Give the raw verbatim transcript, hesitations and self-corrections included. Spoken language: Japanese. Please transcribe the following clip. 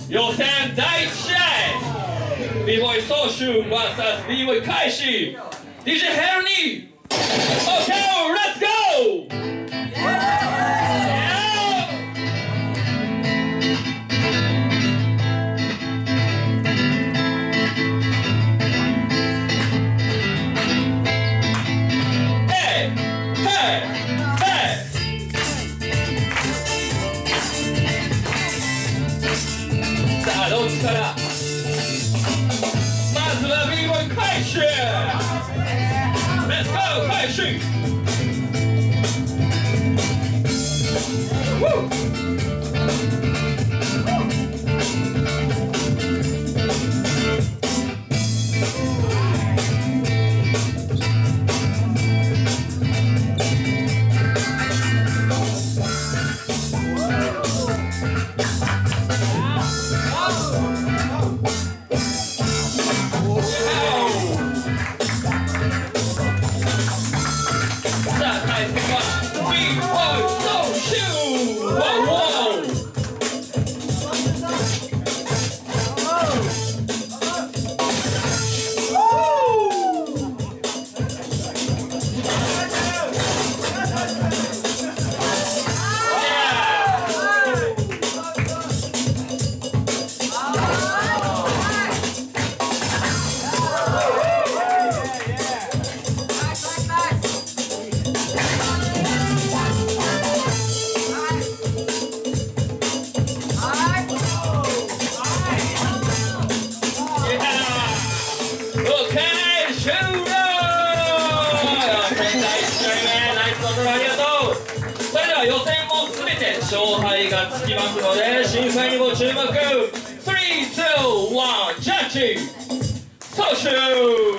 予選第一試合 B ボーイ総集 ブイエス B ボーイ開始 ディージェー ヘルニー OK レッツゴーさあどっちからまずは B ボーイ開始 Let's go 開始 Woo! 予選もすべて勝敗がつきますので審査員にも注目。スリー、ツー、ワン、ジャッジ総集。